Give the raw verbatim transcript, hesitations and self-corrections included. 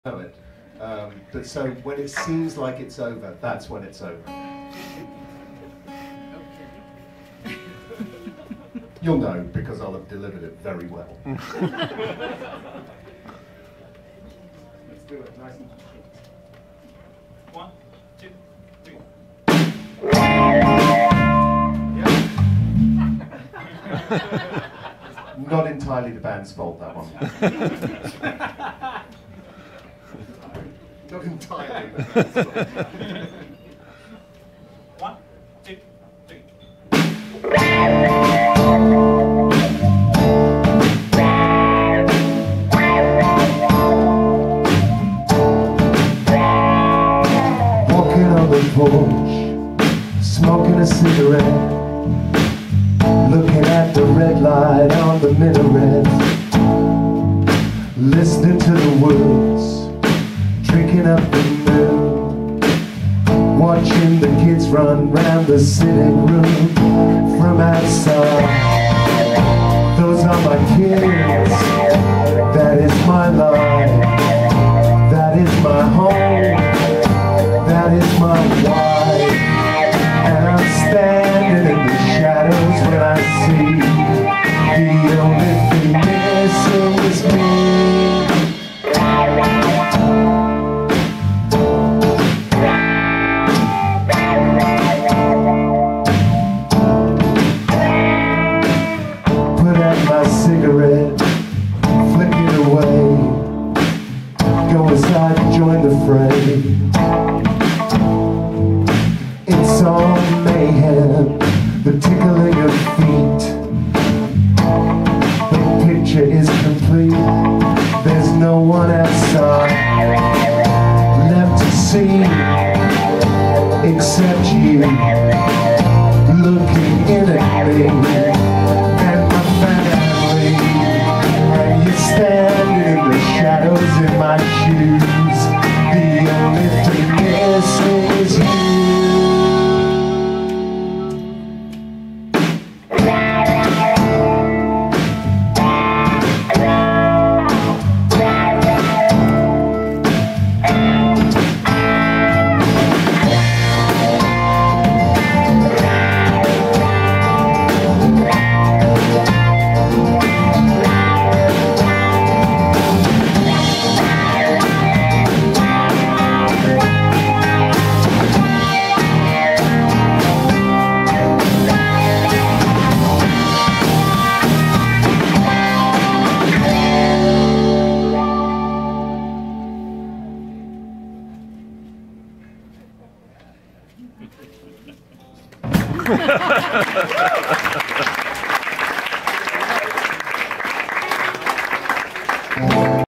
know it. Um, but so when it seems like it's over, that's when it's over. Okay. You'll know because I'll have delivered it very well. Let's do it nice and short. One, two, three. Yeah. Not entirely the band's fault, that one. Not entirely the band's fault. One, two, three. Walking on the porch, smoking a cigarette, looking at the red light on the minaret, listening to the woods, drinking up the moon, watching the kids run round the sitting room from outside. Those are my kids, that is my life, that is my home, that is my wife. And I'm standing in the shadows when I see the only thing missing is me. Put out my cigarette, flick it away, go inside and join the fray. It's all mayhem, the tickling of feet. The picture is complete, there's no one outside left to see except you, looking in at me and my family. And you're standing in the shadows in my shoes. The only thing missing is you. Ha ha ha ha!